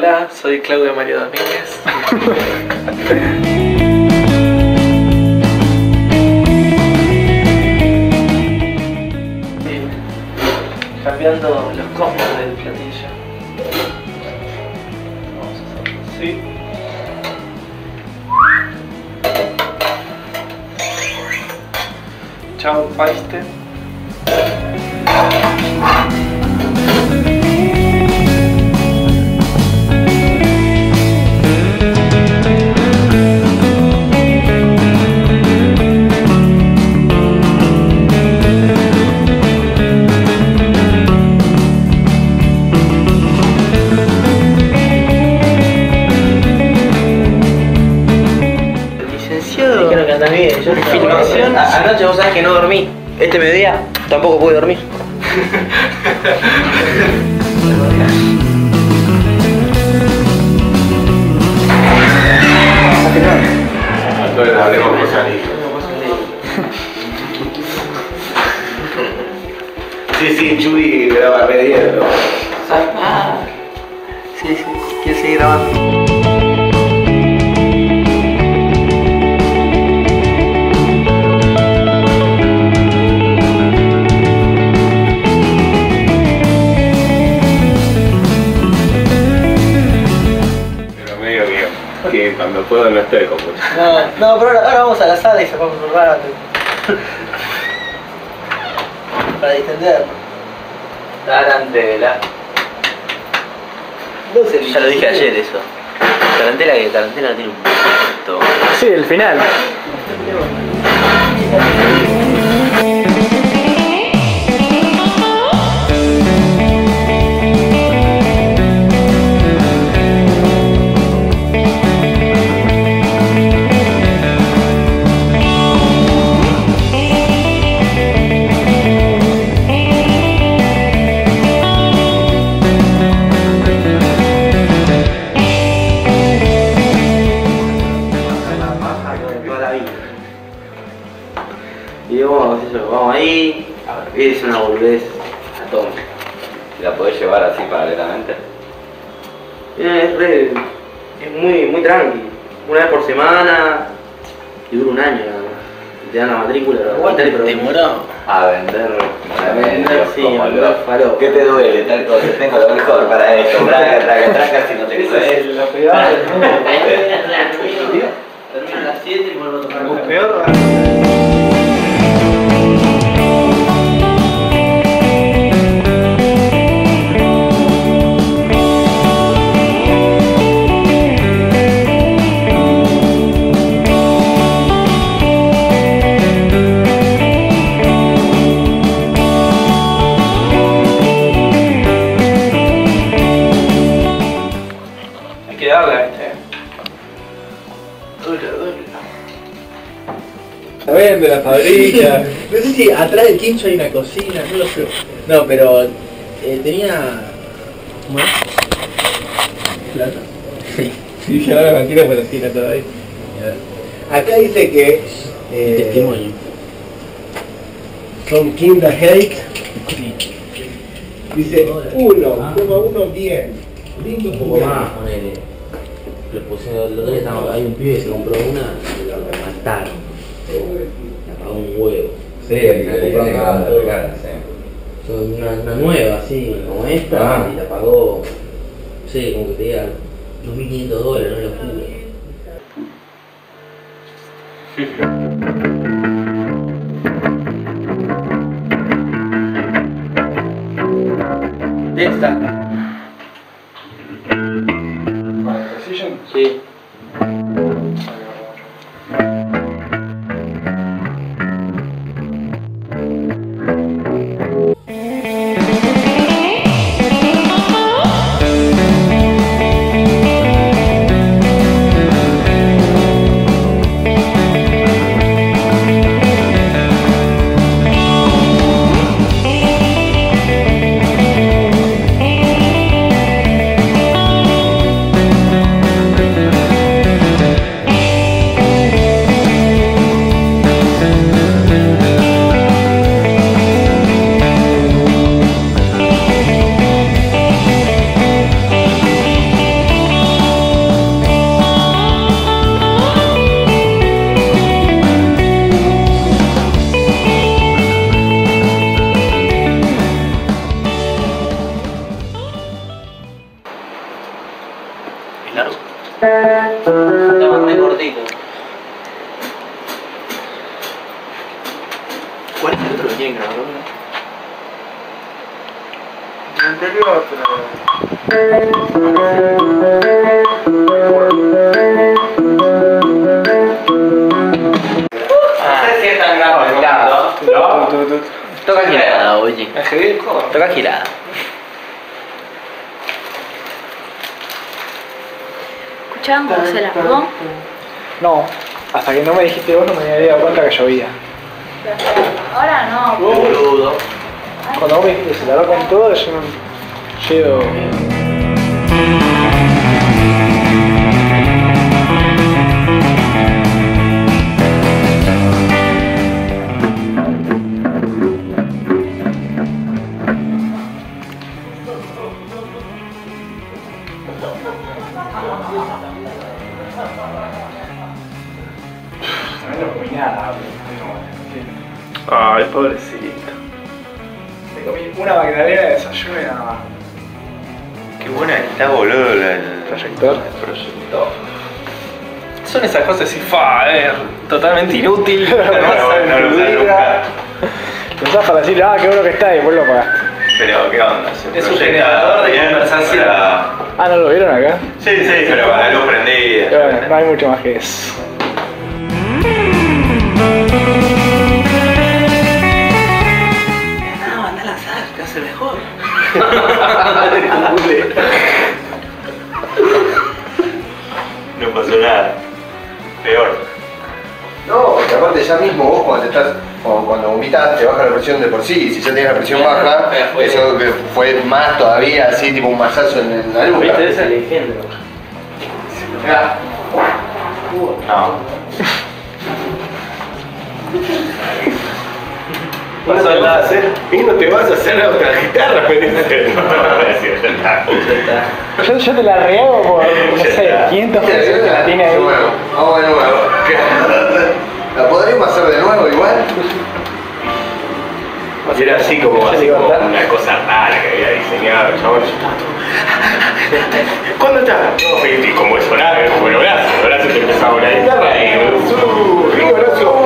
Hola, soy Claudio Mario Domínguez. Cambiando los costos del platillo. Vamos a hacerlo así. Chao, paiste. Licenciado. Dijeron que andas bien. Yo Filmación. Anoche vos sabés que no dormí. Este mediodía tampoco pude dormir. Entonces hablemos con salir. Sí, Chuy graba re bien, ¿no? Ah, sí, quiero seguir grabando. Pero medio que cuando puedo no estoy con mucho. No, pero ahora vamos a la sala y sacamos un rato. Para distender. Tarantela. Ya lo dije ayer eso. Tarantela tiene un gusto. Sí, el final. Y vamos ahí, es una boludez atómica. ¿La podés llevar así paralelamente? Es muy tranqui. Una vez por semana y dura un año nada más. Y te dan la matrícula, Demoró. A vender sí, como a vender loco. falopa. ¿Qué te duele? Tal cosa, tengo lo mejor para esto. Traca, si no te crees. Lo peor. Termino a las 7 y vuelvo a tocar. Lo peor. Hay que darle a este. Dura. La vende, la fabrica. No sé si atrás del quincho hay una cocina, no lo sé. No, pero tenía... ¿Cómo es? ¿Plata? Sí. Sí, ya la mentira, pero tiene todavía. Acá dice que... Testimonio. Son Kinderhake. Dice 1,1 bien. Lindo Un poco más, ponele. Le puse, el otro día hay un pibe que se compró una y lo mataron. Le apagó un huevo. Sí, Son una nueva, así, como esta, y la pagó, no sé, como que te diga $2.500, no lo juro. Esta. Sí. tienen que grabar. Anterior, No sé si es tan grave. No. Toca girada, oye. Toca girada. ¿Escuchaban cómo se largó? no, hasta que no me dijiste vos no me había dado cuenta que llovía. Ahora no. Boludo. Cuando vos me dijiste se largó con todo, yo no llego. No comí nada, Ay, pobrecito. me comí una magdalena de desayuno y nada más. Qué buena está, boludo, el Proyector. proyector. Son esas cosas así, totalmente inútil. No lo usas nunca. Lo usás para decir, qué bueno que está y después lo apagás. Pero, ¿qué onda? ¿Se Es un proyecta generador de bien conversación. para- ¿No lo vieron acá? Sí, pero con la luz prendida. Pero bueno, no hay mucho más que eso. No, anda al azar, te hace mejor. No pasó nada. Peor. No, porque aparte ya mismo vos cuando vomitas te baja la presión de por sí. Si ya tienes la presión baja, eso que fue más todavía así, tipo un masazo en la nuca. ¿Viste ese Alejandro? Mirá. No. No te vas a hacer, Y no te vas a hacer otra guitarra, me dice. Yo te la riego por, no sé, 500 pesos que la tiene ahí. Bueno, vamos de nuevo. ¿La podríamos hacer de nuevo igual? Y era así como una cosa rara que había diseñado el chabón. ¿Cuándo está? No, y como sonaba, bueno, el brazo te empezaba una guitarra y Rico Horacio.